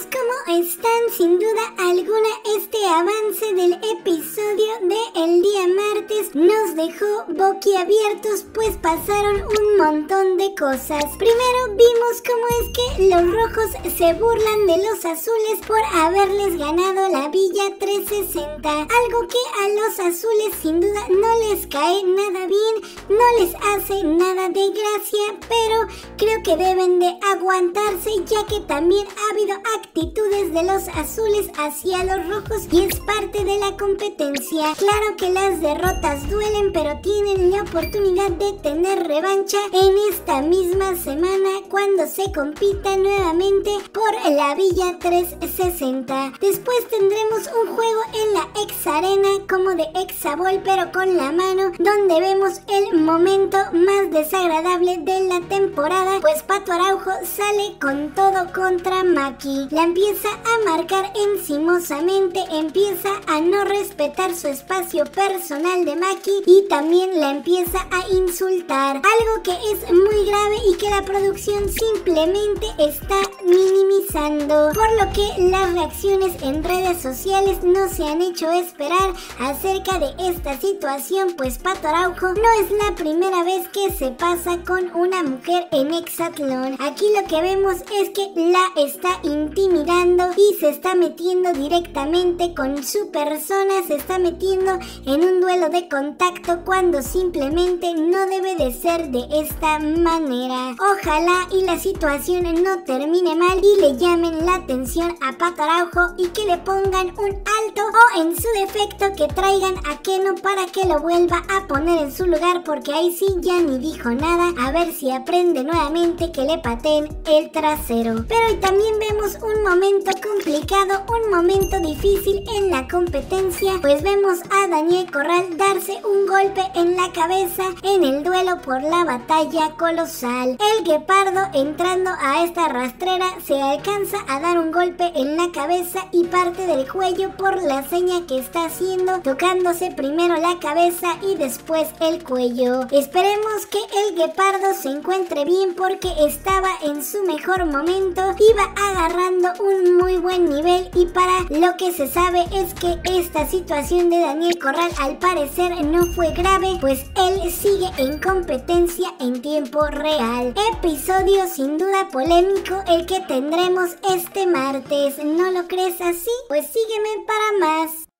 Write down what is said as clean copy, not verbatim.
cómo están. Sin duda alguna, este avance del episodio de el día martes nos dejó boquiabiertos, pues pasaron un montón de cosas. Primero vimos cómo es que los rojos se burlan de los azules por haberles ganado la Villa 360, algo que a los azules sin duda no les cae nada bien, no les hace nada de gracia, pero creo que deben de aguantarse, ya que también ha habido actitudes de los azules hacia los rojos y es parte de la competencia. Claro que las derrotas duelen, pero tienen la oportunidad de tener revancha en esta misma semana cuando se compita nuevamente por la Villa 360. Después tendremos un juego en la Ex Arena como de Exabol, pero con la mano, donde vemos el momento más desagradable de la temporada, pues Pato Araujo sale con todo contra Maki. La empieza a marcar encimosamente, empieza a no respetar su espacio personal de Maki y también la empieza a insultar, algo que es muy grave y que la producción simplemente está minimizando, por lo que las reacciones en redes sociales no se han hecho esperar acerca de esta situación, pues Pato Araujo no es la primera vez que se pasa con una mujer en Hexatlón. Aquí lo que vemos es que la está intimidando y se está metiendo directamente con su persona, se está metiendo en un duelo de contacto cuando simplemente no debe de ser de esta manera. Ojalá y la situación no termine mal y le llamen la atención a Pato Araujo y que le pongan un alto, o en su defecto que traigan a Keno para que lo vuelva a poner en su lugar, porque ahí sí ya ni dijo nada. A ver si aprende nuevamente que le pateen el trasero. Pero hoy también vemos un momento complicado, un momento difícil en la competencia, pues vemos a Daniel Corral darse un golpe en la cabeza en el duelo por la batalla colosal. El guepardo, entrando a esta rastrera, se alcanza a dar un golpe en la cabeza y parte del cuello por la seña que está haciendo, tocándose primero la cabeza y después el cuello. Esperemos que el guepardo se encuentre bien, porque estaba en su mejor momento, iba agarrando un muy buen nivel, y para lo que se sabe es que esta situación de Daniel Corral al parecer no fue grave, pues él sigue en competencia en tiempo real. Episodio sin duda polémico el que tendremos este martes. ¿No lo crees así? Pues sígueme para más.